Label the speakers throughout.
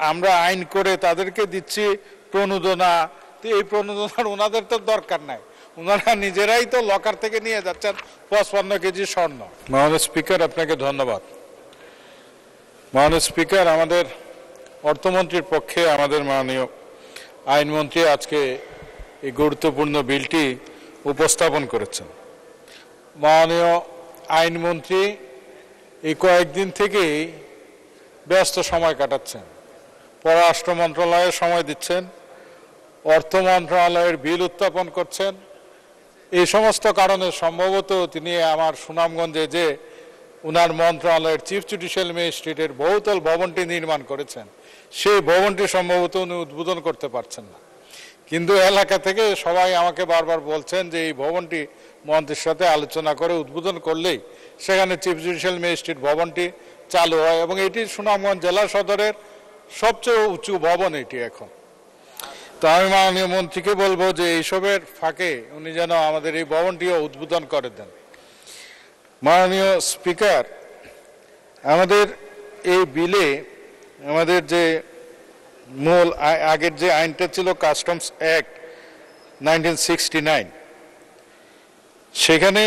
Speaker 1: আমরা আইন করে তাদেরকে দিচ্ছি প্রণোদনা, এই প্রণোদনার ওনাদের তো দরকার নাই, ওনারা নিজেরাই তো লকার থেকে নিয়ে যাচ্ছেন 55 কেজি স্বর্ণ। মাননীয় স্পিকার, আপনাকে ধন্যবাদ। মাননীয় স্পিকার, আমাদের অর্থমন্ত্রীর পক্ষে আমাদের মাননীয় আইনমন্ত্রী আজকে এই গুরুত্বপূর্ণ বিলটি উপস্থাপন করেছেন। মাননীয় আইনমন্ত্রী এই কয়েকদিন থেকেই ব্যস্ত সময় কাটাচ্ছেন, পররাষ্ট্র মন্ত্রণালয়ের সময় দিচ্ছেন, অর্থ মন্ত্রণালয়ের বিল উত্থাপন করছেন। এই সমস্ত কারণে সম্ভবত তিনি আমার সুনামগঞ্জে যে উনার মন্ত্রণালয়ের চিফ জুডিশিয়াল ম্যাজিস্ট্রেটের বহুতল ভবনটি নির্মাণ করেছেন, সেই ভবনটি সম্ভবত উনি উদ্বোধন করতে পারছেন না। কিন্তু এলাকা থেকে সবাই আমাকে বারবার বলছেন যে এই ভবনটি মন্ত্রীর সাথে আলোচনা করে উদ্বোধন করলেই সেখানে চিফ জুডিশিয়াল ম্যাজিস্ট্রেট ভবনটি চালু হয়, এবং এটি সুনামগঞ্জ জেলা সদরের সবচেয়ে উঁচু ভবন এটি এখন। তো আমি মাননীয় মন্ত্রীকে বলবো যে এইসবের ফাঁকে উনি যেন আমাদের এই ভবনটিও উদ্বোধন করে দেন। মাননীয় স্পিকার, আমাদের এই বিলে আমাদের যে মূল আগের যে আইনটা ছিল কাস্টমস অ্যাক্ট 1969, সেখানে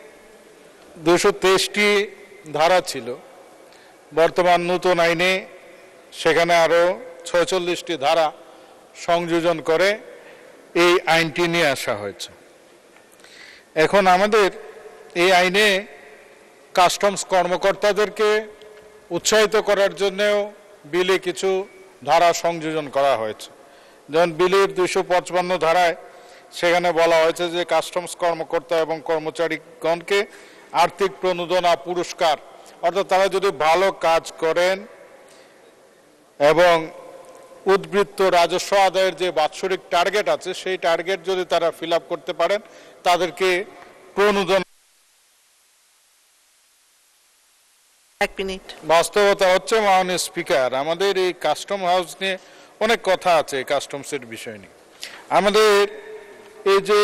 Speaker 1: 223টি ধারা ছিল। বর্তমান নতুন আইনে সেখানে আরো 46টি ধারা সংযোজন করে এই আইনটি নিয়ে আসা হয়েছে। এখন আমাদের এই আইনে কাস্টমস কর্মকর্তাদেরকে উৎসাহিত করার জন্যও বিলে কিছু ধারা সংযোজন করা হয়েছে। যেমন বিলের 255 ধারায় সেখানে বলা হয়েছে যে কাস্টমস কর্মকর্তা এবং কর্মচারীগণকে আর্থিক প্রণোদনা, পুরস্কার, অর্থাৎ তারা যদি ভালো কাজ করেন এবং উদ্বৃত্ত রাজস্ব আদায়ের যে বাৎসরিক টার্গেট আছে সেই টার্গেট যদি তারা ফিল আপ করতে পারেন তাদেরকে প্রণোদনা। বাস্তবতা হচ্ছে মাননীয় স্পিকার, আমাদের এই কাস্টম হাউস নিয়ে অনেক কথা আছে, কাস্টমসের বিষয় নিয়ে। আমাদের এই যে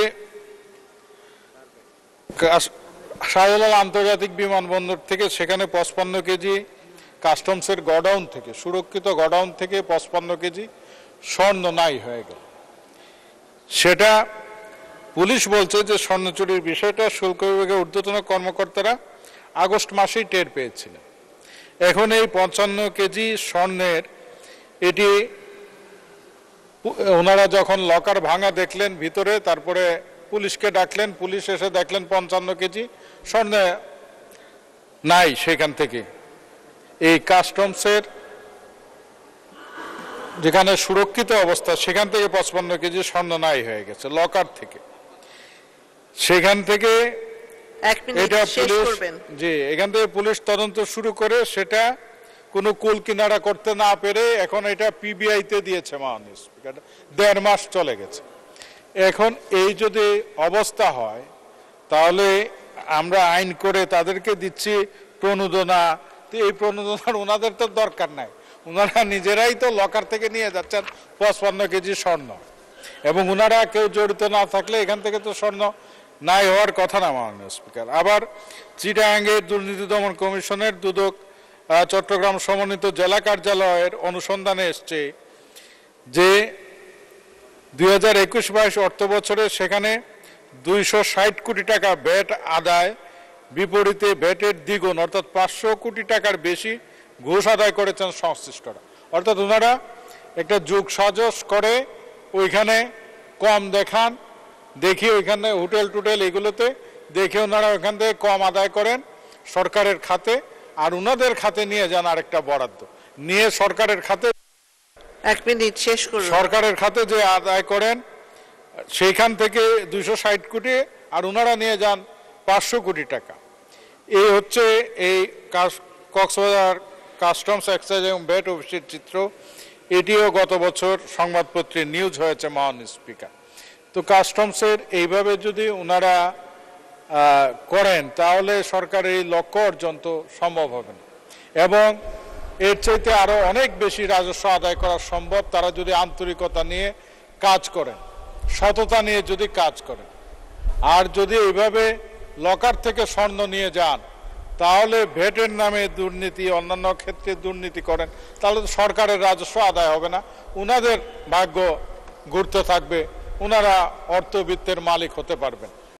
Speaker 1: শাহজালাল আন্তর্জাতিক বিমানবন্দর থেকে সেখানে 55 কেজি কাস্টমসের গোডাউন থেকে, সুরক্ষিত গোডাউন থেকে 55 কেজি স্বর্ণ নাই হয়ে গেল। সেটা পুলিশ বলছে যে স্বর্ণ চুরির বিষয়টা শুল্ক বিভাগের ঊর্ধ্বতন কর্মকর্তারা আগস্ট মাসেই টের পেয়েছিলেন। এখন এই 55 কেজি স্বর্ণের এটি ওনারা যখন লকার ভাঙা দেখলেন ভিতরে, তারপরে পুলিশকে ডাকলেন, পুলিশ এসে দেখলেন 55 কেজি স্বর্ণ নাই সেখান থেকে। এই কাস্টমসের যেখানে সুরক্ষিত অবস্থা সেখান থেকে 55 কেজি স্বর্ণ নাই হয়ে গেছে লকার থেকে। সেখান থেকে এটা পুলিশ এখান থেকে পুলিশ তদন্ত শুরু করে সেটা কোনো কুল কিনারা করতে না পেরে এখন এটা পিবিআইতে দিয়েছে মাননীয় স্পিকার। 1.5 মাস চলে গেছে। এখন এই যদি অবস্থা হয় তাহলে আমরা আইন করে তাদেরকে দিচ্ছি প্রণোদনা, এই প্রণোদনার ওনাদের তো দরকার নাই, ওনারা নিজেরাই তো লকার থেকে নিয়ে যাচ্ছেন 55 কেজি স্বর্ণ, এবং ওনারা কেউ জড়িত না থাকলে এখান থেকে তো স্বর্ণ নাই হওয়ার কথা না মাননীয় স্পিকার। আবার চিটাগাংয়ের দুর্নীতি দমন কমিশনের দুদক চট্টগ্রাম সমন্বিত জেলা কার্যালয়ের অনুসন্ধানে এসছে যে 2021-22 অর্থ বছরে সেখানে 260 কোটি টাকা ভ্যাট আদায়, বিপরীতে ভ্যাটের দ্বিগুণ অর্থাৎ 500 কোটি টাকার বেশি ঘুষ আদায় করেছেন সংশ্লিষ্টরা। অর্থাৎ ওনারা একটা যুগ সাজস করে ওইখানে কম দেখান, দেখি ওইখানে হোটেল টোটেল এগুলোতে দেখে ওনারা ওইখান থেকে কম আদায় করেন সরকারের খাতে, আর ওনাদের খাতে নিয়ে যান আরেকটা বরাদ্দ নিয়ে সরকারের খাতে,
Speaker 2: 1 মিনিট শেষ করুন।
Speaker 1: সরকারের খাতে যে আদায় করেন সেইখান থেকে 260 কোটি আর ওনারা নিয়ে যান 500 কোটি টাকা। এই হচ্ছে এই কক্সবাজার কাস্টমস এক্সাইজ এবং ভ্যাট অফিসের চিত্র। এটিও গত বছর সংবাদপত্রে নিউজ হয়েছে মাননীয় স্পিকার। তো কাস্টমসের এইভাবে যদি ওনারা করেন তাহলে সরকারের এই লক্ষ্য অর্জন তো সম্ভব হবে না, এবং এর চাইতে আরো অনেক বেশি রাজস্ব আদায় করা সম্ভব তারা যদি আন্তরিকতা নিয়ে কাজ করেন, সততা নিয়ে যদি কাজ করেন। আর যদি এইভাবে লকার থেকে স্বর্ণ নিয়ে যান তাহলে ভ্যাটের নামে দুর্নীতি, অন্যান্য ক্ষেত্রে দুর্নীতি করেন, তাহলে তো সরকারের রাজস্ব আদায় হবে না, উনাদের ভাগ্য ঘুরতে থাকবে, উনারা অর্থবিত্তের মালিক হতে পারবেন।